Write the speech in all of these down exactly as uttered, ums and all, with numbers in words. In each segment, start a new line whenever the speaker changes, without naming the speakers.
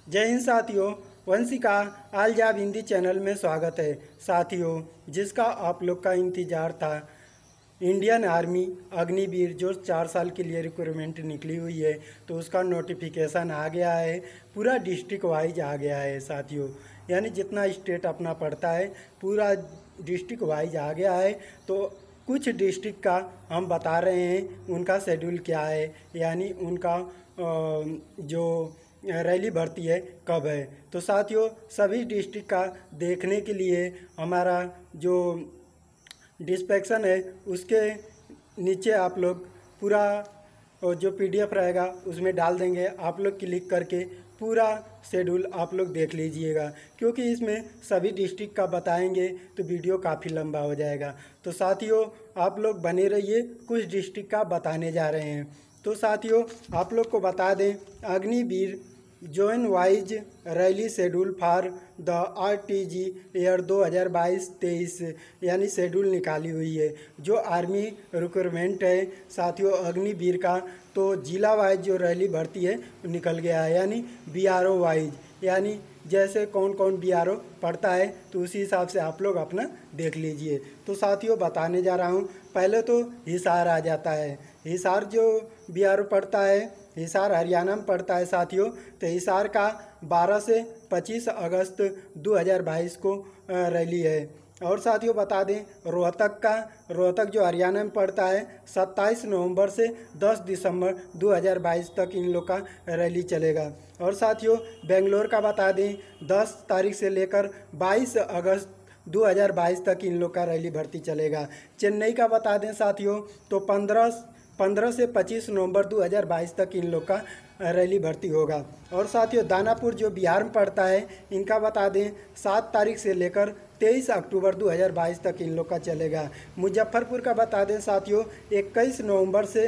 जय हिंद साथियों, Vanshika all job Hindi channel में स्वागत है। साथियों, जिसका आप लोग का इंतज़ार था, इंडियन आर्मी अग्निवीर जो चार साल के लिए रिक्रूटमेंट निकली हुई है, तो उसका नोटिफिकेशन आ गया है। पूरा डिस्ट्रिक्ट वाइज आ गया है साथियों, यानी जितना स्टेट अपना पड़ता है पूरा डिस्ट्रिक्ट वाइज आ गया है। तो कुछ डिस्ट्रिक्ट का हम बता रहे हैं उनका शेड्यूल क्या है, यानी उनका जो रैली भर्ती है कब है। तो साथियों, सभी डिस्ट्रिक्ट का देखने के लिए हमारा जो डिस्क्रिप्शन है उसके नीचे आप लोग पूरा जो पीडीएफ रहेगा उसमें डाल देंगे। आप लोग क्लिक करके पूरा शेड्यूल आप लोग देख लीजिएगा, क्योंकि इसमें सभी डिस्ट्रिक्ट का बताएंगे तो वीडियो काफ़ी लंबा हो जाएगा। तो साथियों, आप लोग बने रहिए, कुछ डिस्ट्रिक्ट का बताने जा रहे हैं। तो साथियों, आप लोग को बता दें, Agniveer zone wise rally schedule for the R T G year दो हज़ार बाईस तेईस यानी शेड्यूल निकाली हुई है। जो आर्मी रिक्रूटमेंट है साथियों अग्निवीर का, तो जिला वाइज जो रैली भर्ती है निकल गया है, यानी बी आर ओ वाइज, यानी जैसे कौन कौन बी आर ओ पढ़ता है तो उसी हिसाब से आप लोग अपना देख लीजिए। तो साथियों, बताने जा रहा हूँ। पहले तो हिसार आ जाता है। हिसार जो बी आर ओ पढ़ता है, हिसार हरियाणा में पड़ता है साथियों। तो हिसार का बारह से पच्चीस अगस्त दो हज़ार बाईस को रैली है। और साथियों बता दें, रोहतक का, रोहतक जो हरियाणा में पड़ता है, सत्ताईस नवंबर से दस दिसंबर दो हज़ार बाईस तक इन लोग का रैली चलेगा। और साथियों, बेंगलोर का बता दें, दस तारीख से लेकर बाईस अगस्त दो हज़ार बाईस तक इन लोग का रैली भर्ती चलेगा। चेन्नई का बता दें साथियों, तो पंद्रह पंद्रह से पच्चीस नवंबर दो हज़ार बाईस तक इन लोग का रैली भर्ती होगा। और साथियों, दानापुर जो बिहार में पड़ता है, इनका बता दें, सात तारीख से लेकर तेईस अक्टूबर दो हज़ार बाईस तक इन लोग का चलेगा। मुजफ्फरपुर का बता दें साथियों, इक्कीस नवंबर से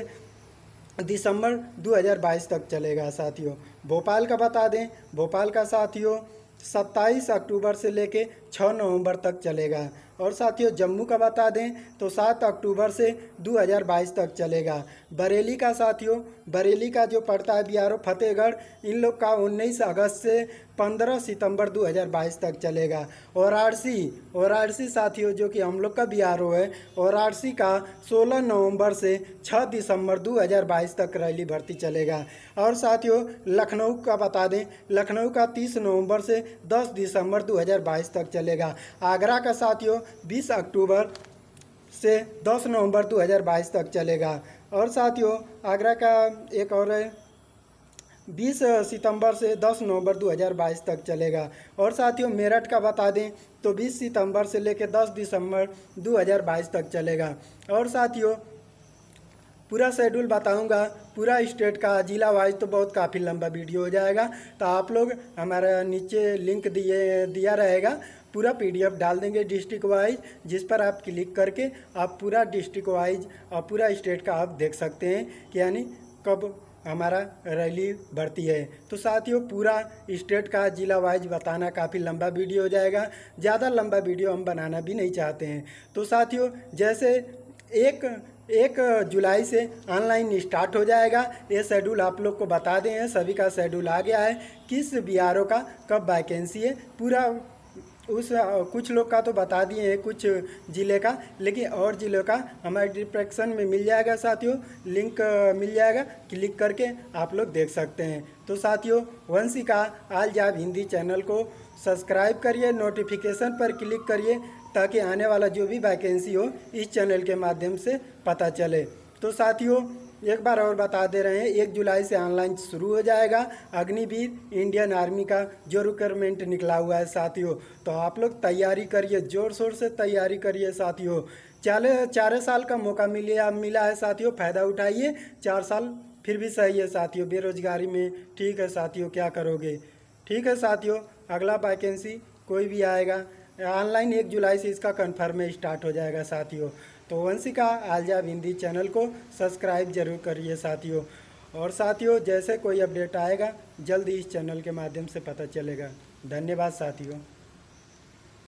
दिसंबर दो हज़ार बाईस तक चलेगा साथियों। भोपाल का बता दें, भोपाल का साथियों सत्ताईस अक्टूबर से लेके छः नवंबर तक चलेगा। और साथियों, जम्मू का बता दें तो सात अक्टूबर से दो हज़ार बाईस तक चलेगा। बरेली का साथियों, बरेली का जो पड़ता है बी आर ओ फतेहगढ़, इन लोग का उन्नीस अगस्त से पंद्रह सितंबर दो हज़ार बाईस तक चलेगा। वाराणसी, वाराणसी साथियों जो कि हम लोग का बी आर ओ है, वाराणसी का सोलह नवंबर से छः दिसंबर दो हज़ार बाईस तक रैली भर्ती चलेगा। और साथियों, लखनऊ का बता दें, लखनऊ का तीस नवंबर से दस दिसंबर दो हज़ार बाईस तक चलेगा। आगरा का साथियों बीस अक्टूबर से दस नवंबर दो हज़ार बाईस तक चलेगा। और साथियों, आगरा का एक और है, बीस सितंबर से दस नवंबर दो हज़ार बाईस तक चलेगा। और साथियों, मेरठ का बता दें तो बीस सितंबर से लेकर दस दिसंबर दो हज़ार बाईस तक चलेगा। और साथियों, पूरा शेड्यूल बताऊंगा, पूरा स्टेट का जिला वाइज, तो बहुत काफ़ी लंबा वीडियो हो जाएगा। तो आप लोग हमारा नीचे लिंक दिए दिया रहेगा, पूरा पीडीएफ डाल देंगे डिस्ट्रिक्ट वाइज, जिस पर आप क्लिक करके आप पूरा डिस्ट्रिक्ट वाइज और पूरा स्टेट का आप देख सकते हैं कि यानी कब हमारा रैली भर्ती है। तो साथियों, पूरा स्टेट का जिला वाइज बताना काफ़ी लंबा वीडियो हो जाएगा। ज़्यादा लंबा वीडियो हम बनाना भी नहीं चाहते हैं। तो साथियों, जैसे एक एक जुलाई से ऑनलाइन स्टार्ट हो जाएगा। ये शेड्यूल आप लोग को बता दें हैं, सभी का शेड्यूल आ गया है, किस बी आर ओ का कब वैकेंसी है पूरा। उस कुछ लोग का तो बता दिए हैं, कुछ ज़िले का, लेकिन और ज़िलों का हमारे डिस्क्रिप्शन में मिल जाएगा साथियों, लिंक मिल जाएगा, क्लिक करके आप लोग देख सकते हैं। तो साथियों, Vanshika all job Hindi channel को सब्सक्राइब करिए, नोटिफिकेशन पर क्लिक करिए, ताकि आने वाला जो भी वैकेंसी हो इस चैनल के माध्यम से पता चले। तो साथियों, एक बार और बता दे रहे हैं, एक जुलाई से ऑनलाइन शुरू हो जाएगा अग्निवीर इंडियन आर्मी का जो रिक्रूटमेंट निकला हुआ है साथियों। तो आप लोग तैयारी करिए, ज़ोर शोर से तैयारी करिए साथियों। चार चार साल का मौका मिले मिला है साथियों, फ़ायदा उठाइए। चार साल फिर भी सही है साथियों, बेरोजगारी में ठीक है साथियों, क्या करोगे। ठीक है साथियों, अगला वैकेंसी कोई भी आएगा ऑनलाइन एक जुलाई से इसका कन्फर्म स्टार्ट हो जाएगा साथियों। तो Vanshika all job Hindi channel को सब्सक्राइब जरूर करिए साथियों। और साथियों, जैसे कोई अपडेट आएगा जल्दी इस चैनल के माध्यम से पता चलेगा। धन्यवाद साथियों।